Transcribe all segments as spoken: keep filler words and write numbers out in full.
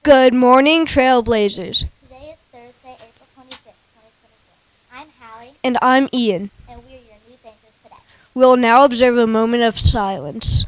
Good morning, Trailblazers. Today is Thursday, April twenty-fifth, twenty twenty-six. I'm Hallie. And I'm Ian. And we're your news anchors today. We'll now observe a moment of silence.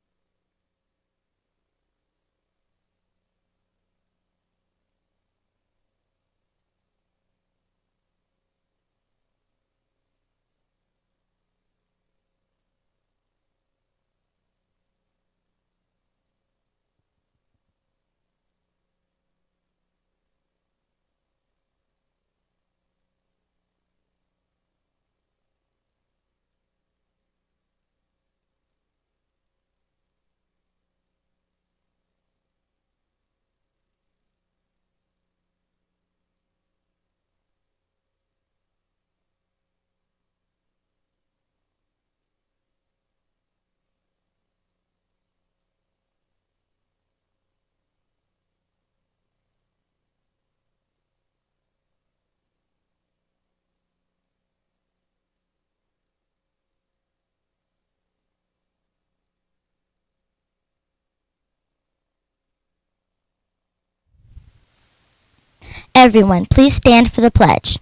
Everyone, please stand for the pledge.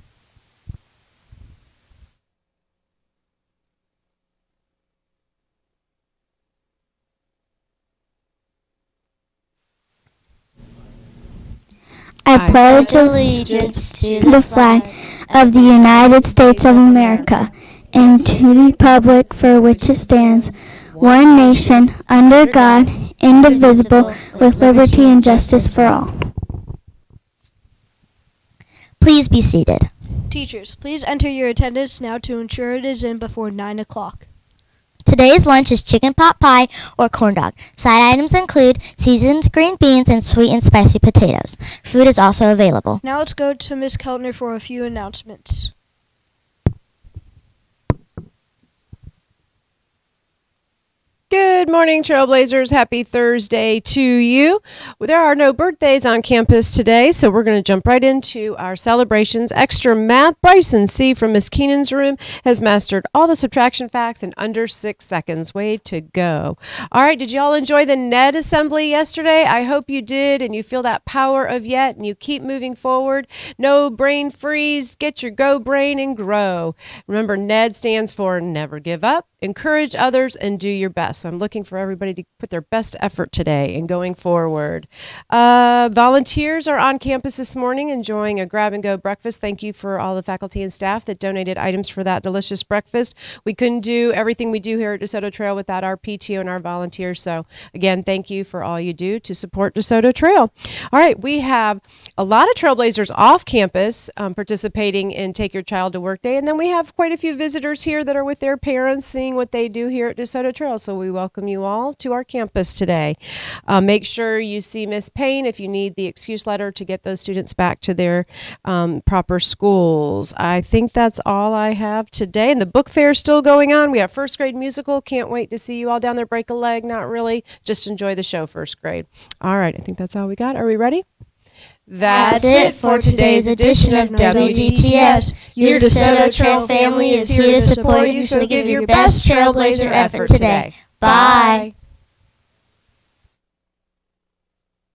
I pledge allegiance to the flag of the United States of America and to the republic for which it stands, one nation, under God, indivisible, with liberty and justice for all. Please be seated. Teachers, please enter your attendance now to ensure it is in before nine o'clock. Today's lunch is chicken pot pie or corn dog. Side items include seasoned green beans and sweet and spicy potatoes. Food is also available. Now let's go to Miz Keltner for a few announcements. Good morning, Trailblazers. Happy Thursday to you. Well, there are no birthdays on campus today, so we're going to jump right into our celebrations. Extra math. Bryson C. from Miss Keenan's room has mastered all the subtraction facts in under six seconds. Way to go. All right, did you all enjoy the N E D assembly yesterday? I hope you did, and you feel that power of yet, and you keep moving forward. No brain freeze. Get your go brain and grow. Remember, N E D stands for never give up, encourage others, and do your best. So I'm looking for everybody to put their best effort today and going forward. Uh, volunteers are on campus this morning enjoying a grab-and-go breakfast. Thank you for all the faculty and staff that donated items for that delicious breakfast. We couldn't do everything we do here at DeSoto Trail without our P T O and our volunteers. So again, thank you for all you do to support DeSoto Trail. All right, we have a lot of Trailblazers off campus um, participating in Take Your Child to Work Day. And then we have quite a few visitors here that are with their parents seeing what they do here at DeSoto Trail. So we welcome you all to our campus today. Uh, make sure you see Miss Payne if you need the excuse letter to get those students back to their um, proper schools. I think that's all I have today. And the book fair is still going on. We have first grade musical. Can't wait to see you all down there. Break a leg. Not really. Just enjoy the show, first grade. All right. I think that's all we got. Are we ready? That's it for today's edition of W D T S. Your DeSoto Trail family is here to support you, so give your best Trailblazer effort today. Bye.